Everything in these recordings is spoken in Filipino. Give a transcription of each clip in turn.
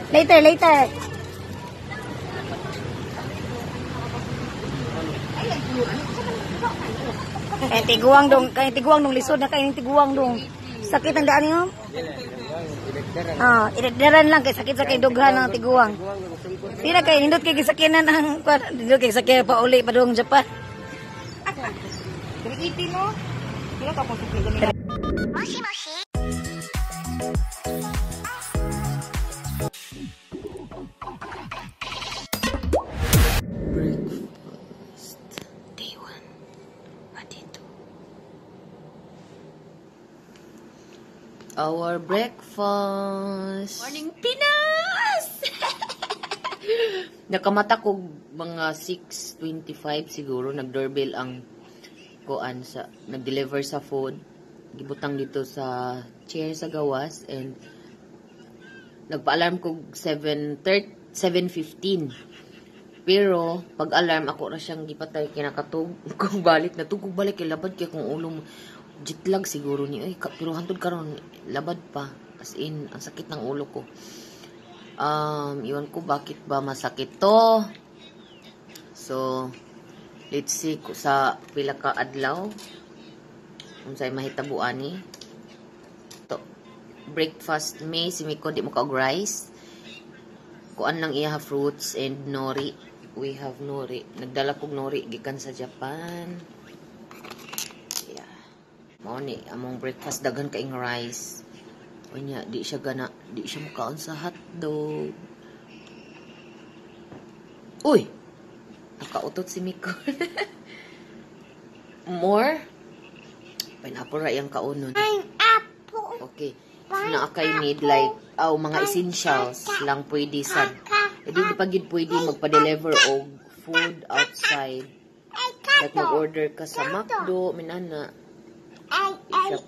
Later, later. Kay tiguang dong lisod na kay tiguang dong. Sakit ang daan niyo. Idagdaran lang kay sakit sa kay dughan ng tiguang. Pila kay nindot kay gisakinan ang nindot kay sakya pa uli pa dong Japan. Kiti no. Pila ka pong supli ganina. Moshi moshi. Breakfast. Day 1. Adito. Our breakfast. Morning Pinas! Nakamata ko mga 6:25 siguro. Nag-doorbell ang kuan sa nag-deliver sa food. Gibutang dito sa chair sa gawas and nagpa-alarm ko 7:15. Pero pag alarm ako ra siyang gipatay kinakatug kung balik na tugog balik kay labad kay kung ulo mo jet lag siguro ni ay pero hantod karon labad pa as in ang sakit ng ulo ko. Iwan ko bakit ba masakit to. So let's see sa pila ka adlaw unsay mahitabuan ni to breakfast may simiko di mo ka rice kuan lang iya fruits and nori. We have nori. Nagdala kog nori gikan sa Japan. Yeah. Mao ni among breakfast daghan kaing rice. Unya di siya mukaon sa hotdog. Uy. Nakautot si Miko. More pineapple ra yang kaunon. Pineapple. Okay. Na kay need like mga essentials lang pwede sad. Hindi pa gid pwede magpa-deliver og food outside. Like mag-order ka sa McDo, minana. Hello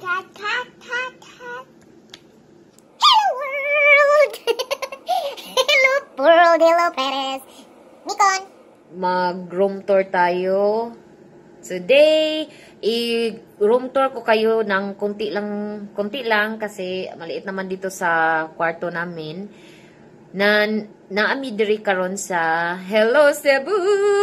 world. Hello world, hello Perez. Nikon. Mag-room tour tayo. Today, i-room tour ko kayo ng konti lang kasi maliit naman dito sa kwarto namin. Naami diri karon sa Hello Cebu.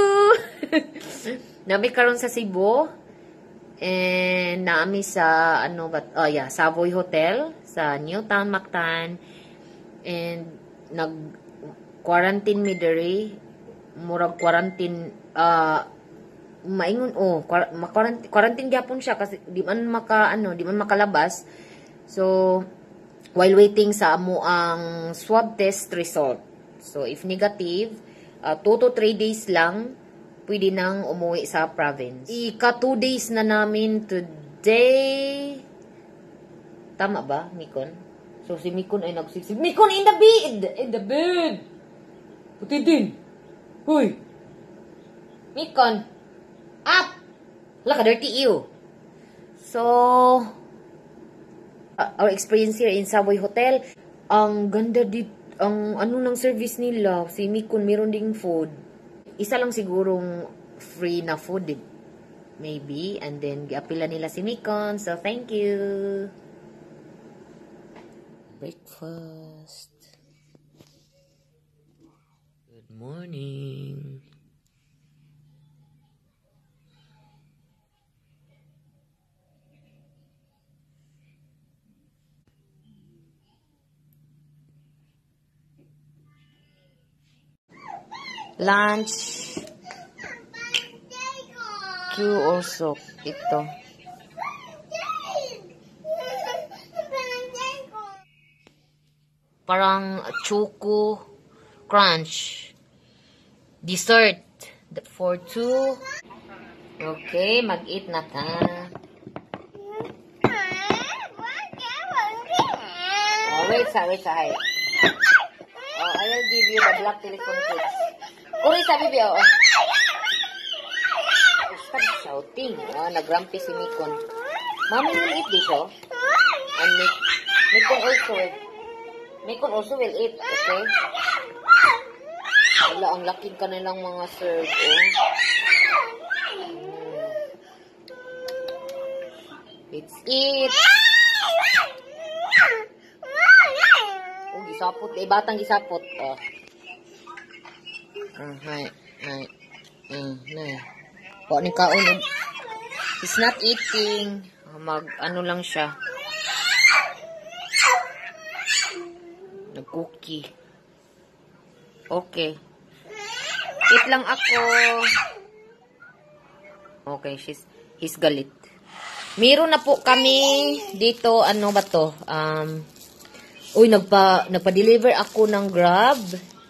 Naami karon sa Cebu. And naami sa Savoy Hotel sa Newtown Mactan. And nag-quarantine mi diri. Murag quarantine maingon quarantine gyapon siya kasi di man makalabas. So while waiting sa amo ang swab test result. So if negative, 2 to 3 days lang pwede nang umuwi sa province. Ika 2 days na namin today. Tama ba, Mikon? So si Mikon ay nagsisig. Mikon in the bed! In the bed! Puti din! Hoy! Mikon! Up! Laka, dirty you. So, our experience here in Savoy Hotel, ang ganda dito, ang ng service nila, si Mikon meron ding food. Isa lang sigurong free na food, maybe, and then giapila nila si Mikon, so thank you. Breakfast. Good morning. Lunch. Q also. Ito. Parang choco crunch. Dessert. For 2. Okay, mag-eat na ta. Oh, wait. Oh, I will give you the black telephone case. Uri sabi biyo. Stop shouting. Nagrampi si Mikon. Mommy will eat this, oh. And Mikon also will eat, okay? Wala, ang laking kanilang mga serve, oh. Let's eat. Oh, Sapot, batang gisapot. Oh. Hay. Nay. Wa ni kaon. He's not eating. Ano lang siya. Nag-cookie. Okay. Eat lang ako. Okay, he's galit. Meron na po kami dito, ano ba to? Nagpa-deliver ako ng Grab.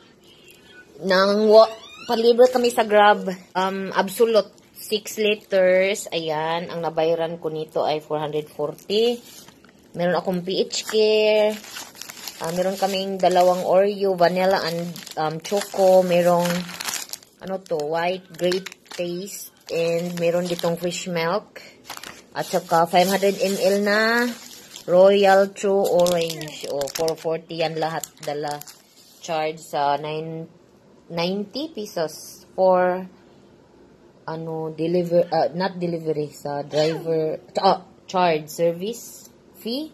Pa-deliver kami sa Grab. Absolute 6 liters. Ayan, ang nabayaran ko nito ay 440. Meron akong PH Care. Meron kaming dalawang Oreo, vanilla and choco. Merong white grape taste. And meron ditong fresh milk. At saka 500 ml na Royal True Orange. 440 yan lahat. Dala charge sa 90 pesos for not delivery sa driver charge service fee.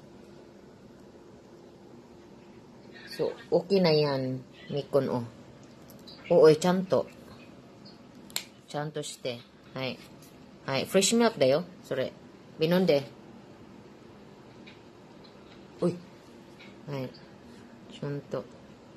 So okay na yan. Mikon chanto shite. Hay fresh milk dayo. Sorry. Binonde. Uy. Hay. Chanto.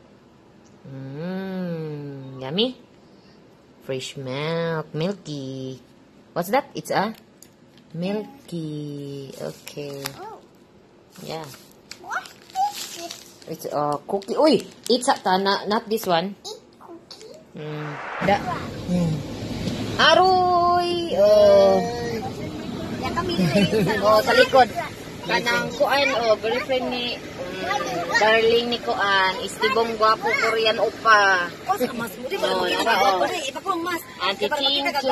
Yummy. Fresh milk. Milky. What's that? It's a milky. Okay. Yeah. What is this? It's a cookie. Uy! It's a not this one. Eat cookie? Aroy! Ya kami Sa likod. Kanang kuan, girlfriend ni darling ni kuan, istibong gwapo Korean opa. mas mudi Oh, ba? nara, Ipakong mas. Auntie Chincho.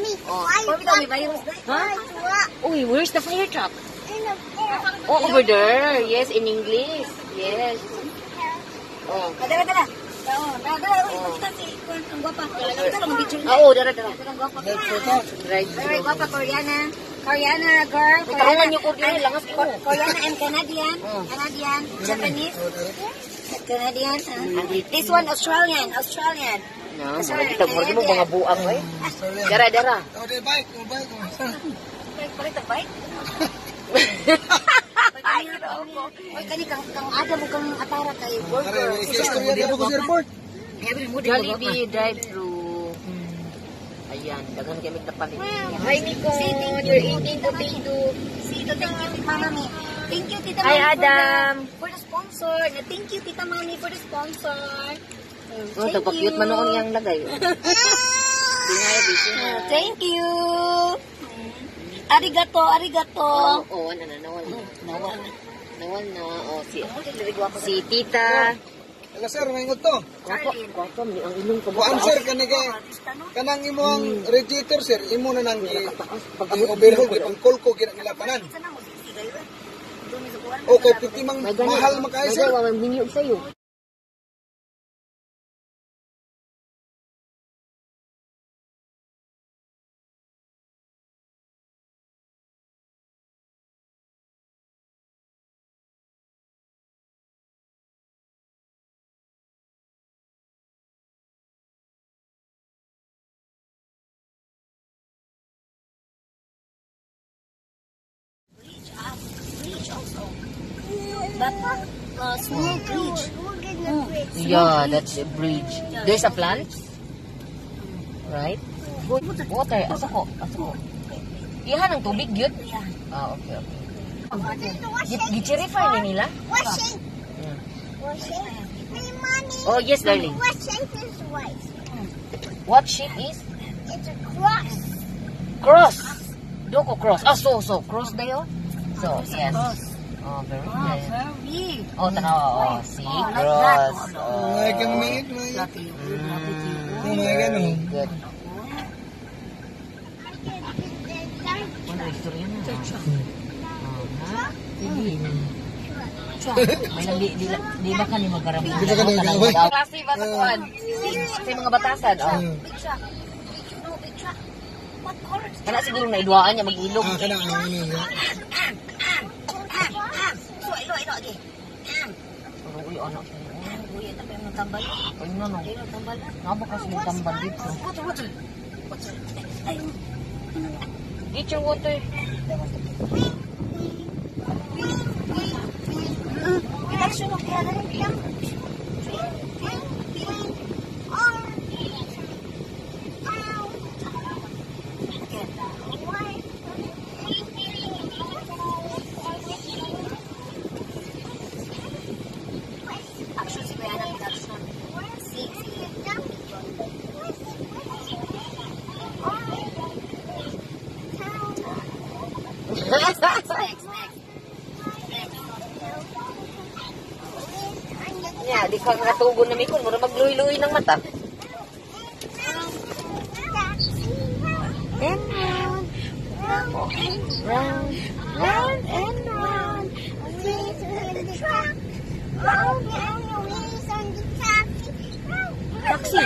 Ha? Uy, where's the fire truck? Over there. Yes, in English. Yes. Dara. Kita si ang gwapa. Kita lang video. Dara. Ang gwapa. Right. Very gwapa Koreana girl. Tulungan niyo ko din, langas ko. Koreana and Canadian. Japanese. Canadian. This one Australian. No, kita mo mga buang oy. Dara. Bike. Palit ang bike. Kani kang ada mo kang atara kay burger. Jollibee drive-thru. Ayan, dagan kami tapalit. Hi, Nico. You're eating potato. Thank you, Mama Mi. Thank you, Tita Hi, Mami, Adam. for the sponsor. Thank you, Tita Mami, for the sponsor. Tagpa-cute man noon yung lagay. Thank you. Arigato. Nawal na. Si Tita. Sir, maingot to. Kwapo, ang ilong ko. Kuan sir, kanang imo ang radiator sir, imo na nang i-overhaul, ang kulko ginagilapanan. Okay, piti mang mahal makaya sir. May gawang binyog sa'yo. That small bridge. Yeah, that's a bridge. There's a plant? Right? Water. Asako. Iyan ang tubig, yun? Okay. Gichirify na nila? Washing. Hey, Mommy. Oh, yes, darling. What shape is white? What shape is? It's a cross. Cross. Doko cross. So cross na yun? So, yes. Oh, very good. Very. Tanawa. See? like Cross. that. May kamingit, may ganun. Good. Ano, istorya na. Di ba ka ni magkarami? Di ba ka ni magkarami? Klase ba takuan? Sa mga batasan. Big truck. What color? Kana siguro na idwaan niya mag-ilog. Kanang So, ilo again. Uy, ano? Uy, tapi ang tambal. Ay, no. Ayun ang tambal. Nga ba kasi may tambal dito? Water. Ay, Get your water. action of kaya na rin. Action si Kuya ng action. Next. Nya, di ka katugon na mikon, mura magluy-luy ng mata. And round, round and round. Wheels on the truck, round and the wheels on the taxi. Taxi.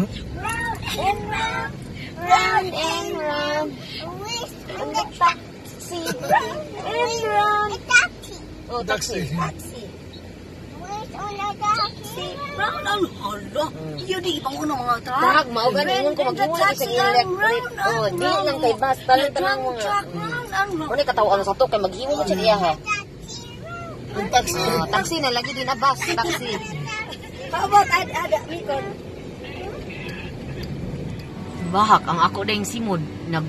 Round and round. Wheels on the taxi, round and round. Taxi. Oh, taxi. Taxi. Wheels on the taxi. Round and hala. Yun di ipang unang mga truck. Dahag, mao ganin ko maghiwalay sa electric. Oh, di lang kay bus, talang tanang mga. Ano katawa sa to kay maghiwalay mo siya diya ha. Yung taxi. Taxi na lagi din na bus, taxi. How about ada Mikon? Bahak ang ako ding simod nag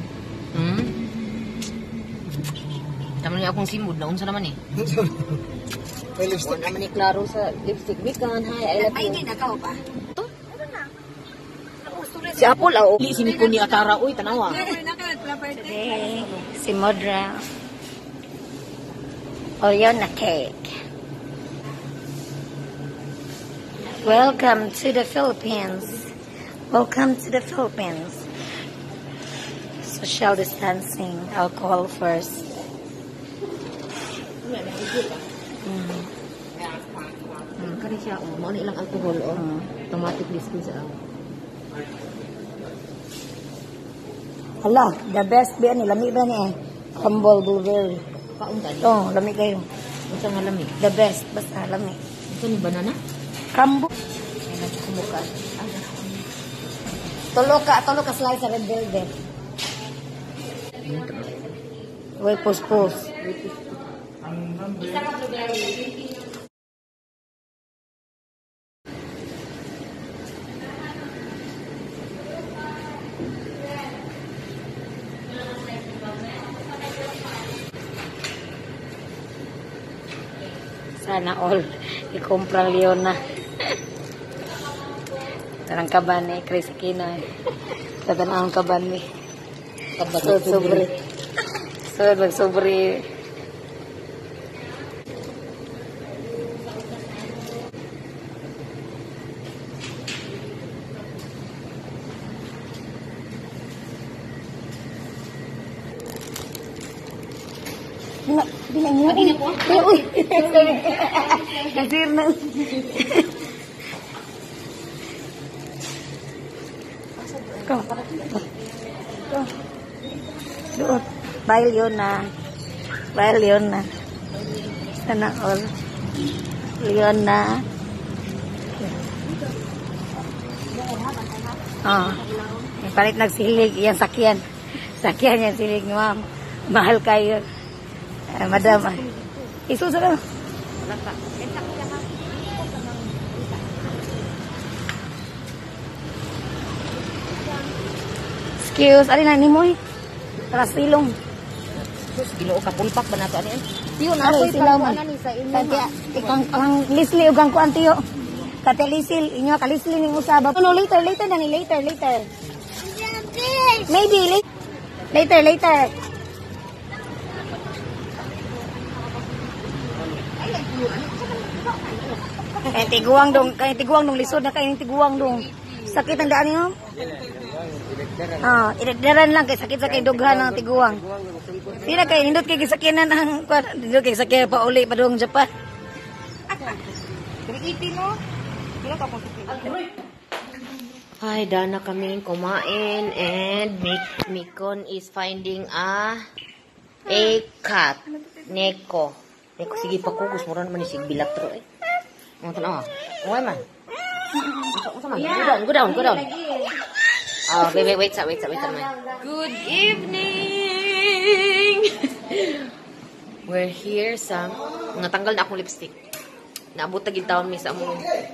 Tama niya akong simod na unsa naman eh. May lipstick. Wala naman ni klaro sa lipstick. Bikan, hi, I love Ay, you. hindi na ka pa. Si Apple, Li, sinikon ni Atara. Uy, tanawa. Today, si Modra. Oreo na cake. Welcome to the Philippines. Welcome to the Philippines. Social distancing. Alcohol first. Kani siya, mo na ilang alcohol, automatic dispense sa Hala, the best ba ni? Lami ba ni? Humble blueberry. Pauntan. Oh, lami kayo. Unsa nga lami? The best. Basta lami. Unsa ni banana? Crumble. Ay, nagkumuka. Tulo ka slice sa red velvet. Uy, pus. Sana all ikumpra Leona. Tarang kaban ni Chris Kina. Tatanang kaban ni. Sobre. Sobre. Bilang niya. Uy. Kasir na. Doon. Bye, Leona. Sana all. Leona. Oh. Palit nagsilig. Yan sakyan. Sakyan yan silig ni ma'am. Mahal kayo. Madam. Isuso ka. Excuse. Alin na ni mo eh. Para silong. Sus, ginoo ka pulpak ba nato ani? Tiyo na ako silong. Kaya ang lisli ug ang kuan tiyo. Kate lisil inyo kalisli ning usab. No later na ni later. Maybe later. Kaya tiguang dong lisod na kayo tiguang dong. Sakit ang daan niyo? Idagdaran lang kay sakit dughan ng tiguang. Sila kay hindot kay gisakinan ang hindot kay sakya pa uli pa dong Japan. Hi, Dana kami kumain and Mikon is finding a cat. Neko, sige pa kugos mo naman ni sig bilatro eh. Oh, tanaw. Okay man. Unsa man? Go down. Wait. Good evening. We're here sa natanggal na akong lipstick. Naabot ta gid taon Miss among.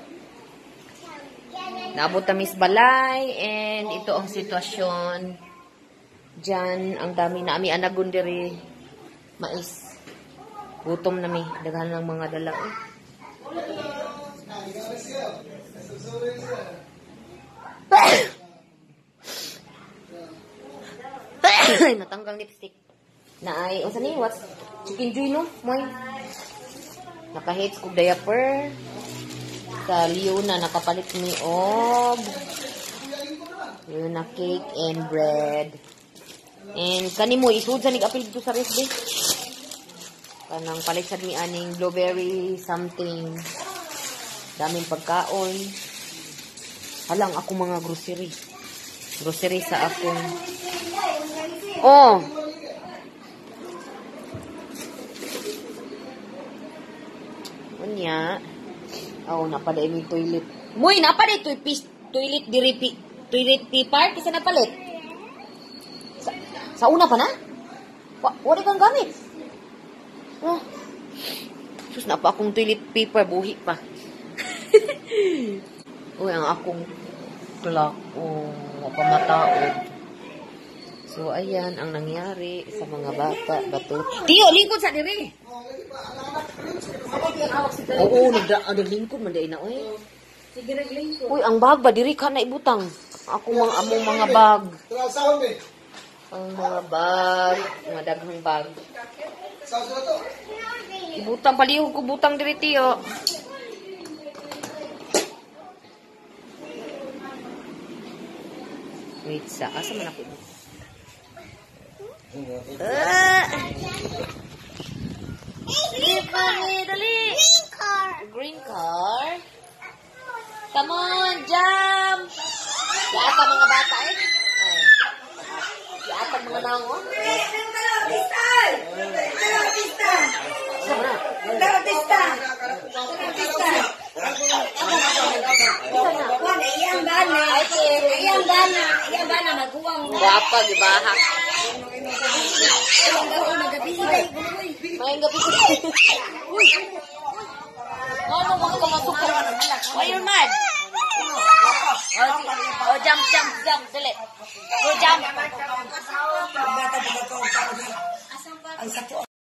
Naabot ta Miss Balay and ito ang sitwasyon. Diyan ang dami na ami anagon diri. Mais. Gutom na mi, daghan ng mga dala. Natanggal lipstick. Na ay, unsa ni? What's chicken joy no? Moy. Naka-hits kog diaper. Sa Leona nakapalit mi og Leona cake and bread. And kani mo isud sa nig-apil dito sa rest day. Kanang palit sad mi aning blueberry something. Daming pagkaon. Halang ako mga grocery. Grocery sa akong. Oh. Unya. Oh, napaday mi toilet. Moy, napaday toilet diri toilet paper kasi napalit. Sa una pa na? Wala kang gamit. Oh. Sus, na pa akong toilet paper, buhi pa. Uy, ang akong clock. Oh, pamataod. So, ayan ang nangyari sa mga bata. Bato. Tiyo, lingkod sa diri. Oo, naglingkod man dahil na. Uy, ang bag ba? Diri ka na ibutang. Among mga bag. Ang mga bag. Mga daghang bag. Ibutang, palihog ko butang diri, tiyo. Wait, asa man ako ibutang? Dali. Green car. Come on, jump. Yata mga bata eh. Yata mga nango. Guwapa, gibahak. Mayang gabi. Ano mga kamasukot? Why you mad? Oh, jump. Dali. Go jump.